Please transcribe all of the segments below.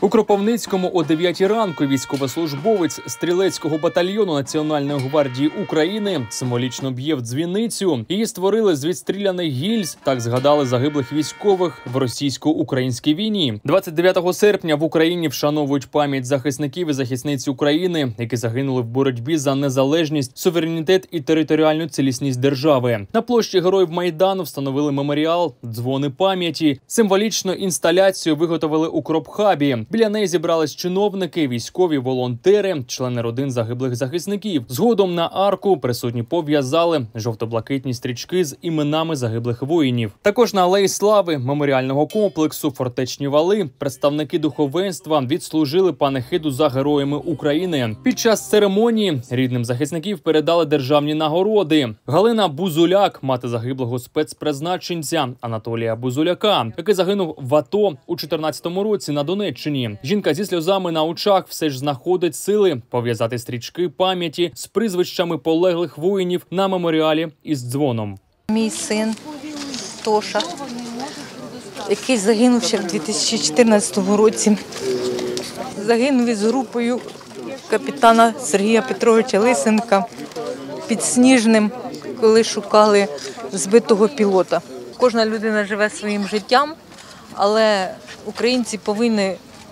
У Кропивницькому о 9 ранку військовослужбовець стрілецького батальйону Національної гвардії України символічно б'є в дзвіницю. Її створили з відстріляних гільз, так згадали загиблих військових в російсько-українській війні. 29 серпня в Україні вшановують пам'ять захисників і захисниць України, які загинули в боротьбі за незалежність, суверенітет і територіальну цілісність держави. На площі Героїв Майдану встановили меморіал «Дзвони пам'яті». Символічну інсталяцію виготовили у Кропхабі. Біля неї зібрались чиновники, військові, волонтери, члени родин загиблих захисників. Згодом на арку присутні пов'язали жовто-блакитні стрічки з іменами загиблих воїнів. Також на Алеї Слави меморіального комплексу «Фортечні вали» представники духовенства відслужили панихиду за героями України. Під час церемонії рідним захисників передали державні нагороди. Галина Бузуляк, мати загиблого спецпризначенця Анатолія Бузуляка, який загинув в АТО у 2014 році на Донеччині. Жінка зі сльозами на очах все ж знаходить сили пов'язати стрічки пам'яті з прізвищами полеглих воїнів на меморіалі із дзвоном. Мій син Тоша, який загинув ще в 2014 році, загинув із групою капітана Сергія Петровича Лисенка під Сніжним, коли шукали збитого пілота. Кожна людина живе своїм життям, але українці повинні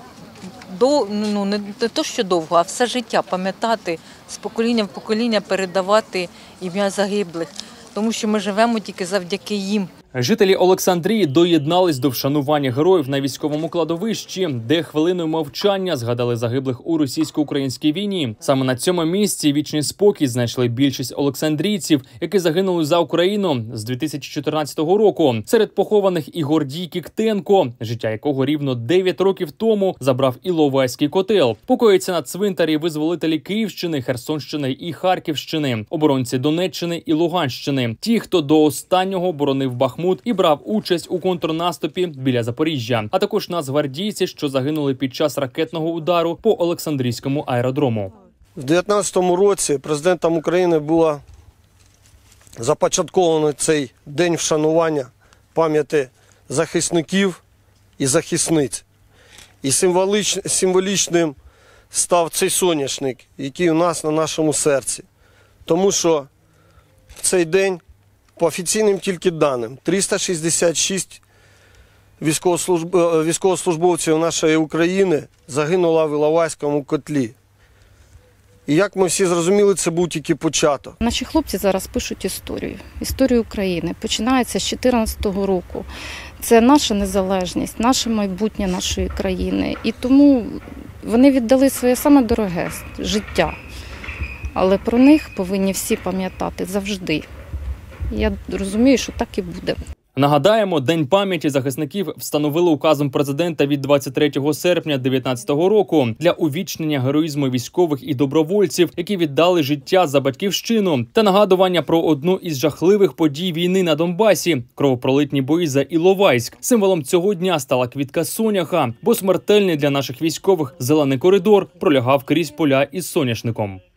не то, що довго, а все життя пам'ятати, з покоління в покоління передавати ім'я загиблих, тому що ми живемо тільки завдяки їм. Жителі Олександрії доєднались до вшанування героїв на військовому кладовищі, де хвилиною мовчання згадали загиблих у російсько-українській війні. Саме на цьому місці вічний спокій знайшли більшість олександрійців, які загинули за Україну з 2014 року. Серед похованих і Гордій Кіктенко, життя якого рівно 9 років тому забрав Іловайський котел. Покоїться на цвинтарі визволителі Київщини, Херсонщини і Харківщини, оборонці Донеччини і Луганщини. Ті, хто до останнього боронив Бахмут і брав участь у контрнаступі біля Запоріжжя, а також нацгвардійці, що загинули під час ракетного удару по Олександрійському аеродрому. У 2019 році президентом України було започатковано цей день вшанування пам'яті захисників і захисниць. І символічним став цей соняшник, який у нас на нашому серці. Тому що в цей день, по офіційним тільки даним, 366 військовослужбовців нашої України загинуло в Іловайському котлі. І як ми всі зрозуміли, це був тільки початок. Наші хлопці зараз пишуть історію України. Починається з 2014 року. Це наша незалежність, наше майбутнє нашої країни. І тому вони віддали своє саме дороге життя. Але про них повинні всі пам'ятати завжди. Я розумію, що так і буде. Нагадаємо, День пам'яті захисників встановили указом президента від 23 серпня 2019 року для увічнення героїзму військових і добровольців, які віддали життя за батьківщину, та нагадування про одну із жахливих подій війни на Донбасі – кровопролитні бої за Іловайськ. Символом цього дня стала квітка соняха, бо смертельний для наших військових зелений коридор пролягав крізь поля із соняшником.